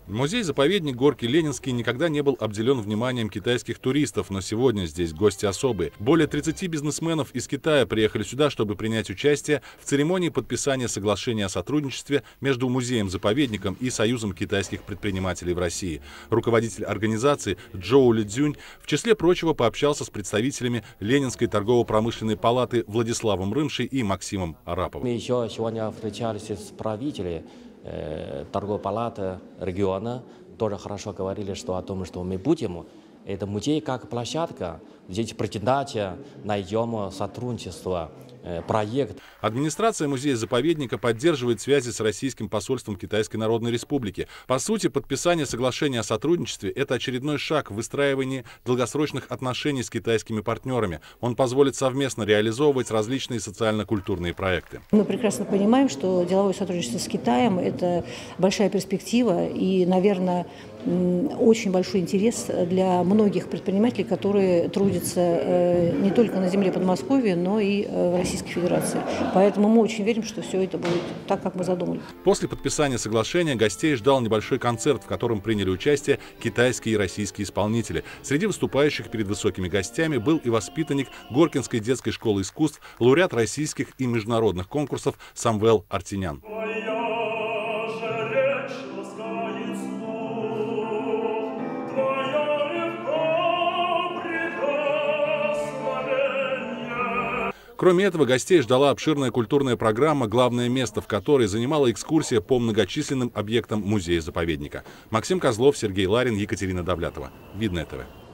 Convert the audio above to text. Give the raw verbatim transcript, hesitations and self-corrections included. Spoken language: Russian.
Музей-заповедник Горки Ленинский никогда не был обделен вниманием китайских туристов, но сегодня здесь гости особые. Более тридцати бизнесменов из Китая приехали сюда, чтобы принять участие в церемонии подписания соглашения о сотрудничестве между музеем-заповедником и Союзом китайских предпринимателей в России. Руководитель организации Джоу Лидзюнь в числе прочего пообщался с представителями Ленинской торгово-промышленной палаты Владиславом Рымшей и Максимом Араповым. Мы еще сегодня встречались с правителями торговой палаты региона, тоже хорошо говорили, что о том, что мы будем, это музей как площадка, здесь претендация, найдем сотрудничество, проект. Администрация музея-заповедника поддерживает связи с российским посольством Китайской Народной Республики. По сути, подписание соглашения о сотрудничестве – это очередной шаг в выстраивании долгосрочных отношений с китайскими партнерами. Он позволит совместно реализовывать различные социально-культурные проекты. Мы прекрасно понимаем, что деловое сотрудничество с Китаем – это большая перспектива и, наверное, очень большой интерес для многих предпринимателей, которые трудятся не только на земле Подмосковья, но и в Российской Федерации. Поэтому мы очень верим, что все это будет так, как мы задумали. После подписания соглашения гостей ждал небольшой концерт, в котором приняли участие китайские и российские исполнители. Среди выступающих перед высокими гостями был и воспитанник Горкинской детской школы искусств, лауреат российских и международных конкурсов Самвел Артинян. Кроме этого, гостей ждала обширная культурная программа, главное место в которой занимала экскурсия по многочисленным объектам музея-заповедника. Максим Козлов, Сергей Ларин, Екатерина Давлятова. Видное ТВ.